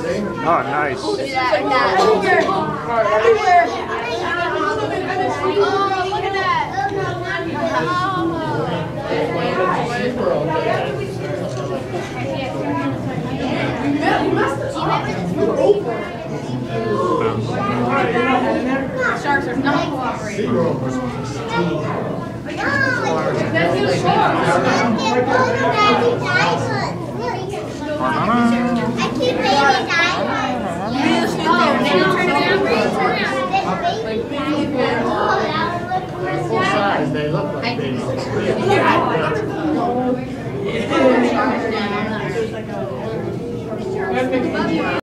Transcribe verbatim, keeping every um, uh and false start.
Oh, nice. Oh, look at that. Sharks are not cooperating. That's your shark. I keep baby diamonds. Oh, now turn around, Full size, they look like babies.